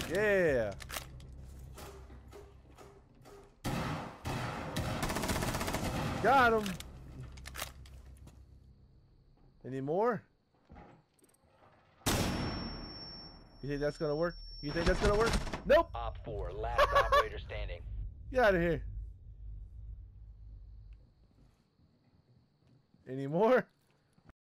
Yeah. Got him. Any more? You think that's gonna work? You think that's gonna work? Nope. Op 4, last operator standing. Get out of here. Any more?